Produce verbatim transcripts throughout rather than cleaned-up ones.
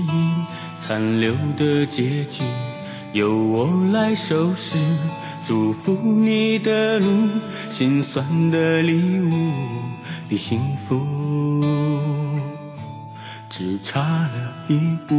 残留的结局由我来收拾。祝福你的路，心酸的礼物，离幸福只差了一步。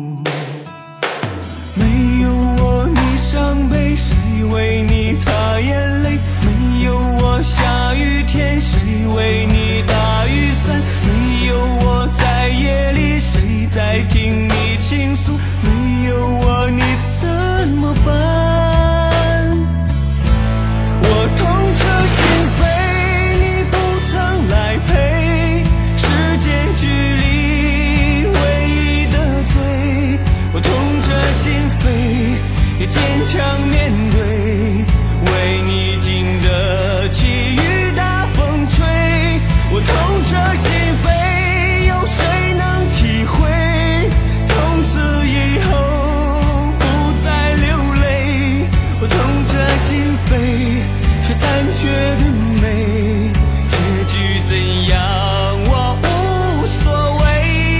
没有我你伤悲，谁为你擦眼泪？没有我下雨天，谁为你打雨伞？没有我在夜里，谁在听你倾诉？没有我你怎么办？我痛彻心扉，你不曾来陪，时间距离唯一的罪。我痛彻心扉，也坚强面对，为你经得起雨打风吹。我痛彻心扉，有谁能体会？从此以后不再流泪。我痛彻心扉，是残缺的美，结局怎样我无所谓。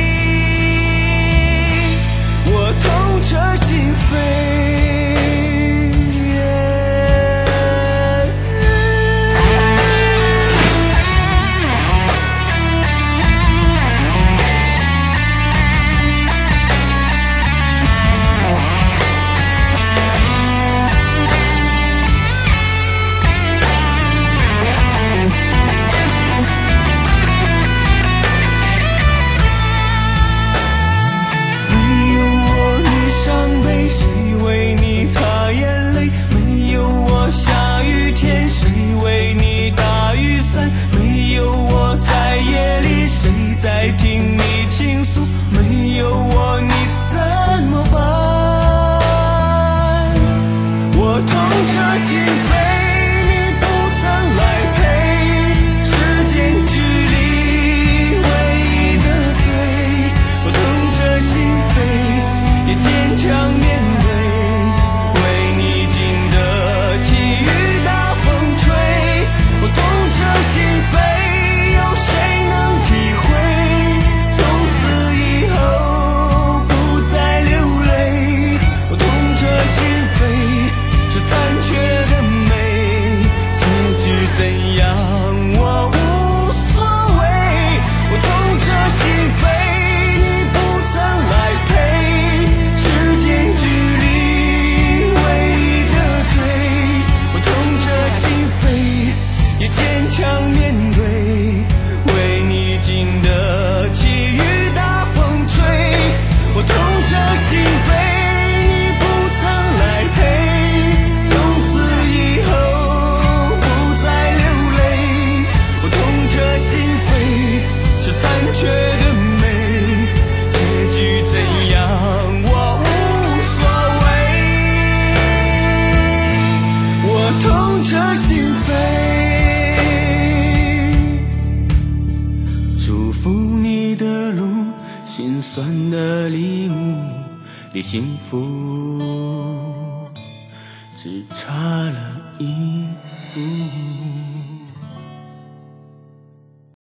我痛彻心扉。在听你倾诉，没有我你怎么办？我痛彻心扉，你不曾来陪，时间距离唯一的罪。我痛彻心扉，也坚强面对，为你经得起雨打风吹。我痛彻心扉，有谁能体会？心酸的礼物，离幸福只差了一步。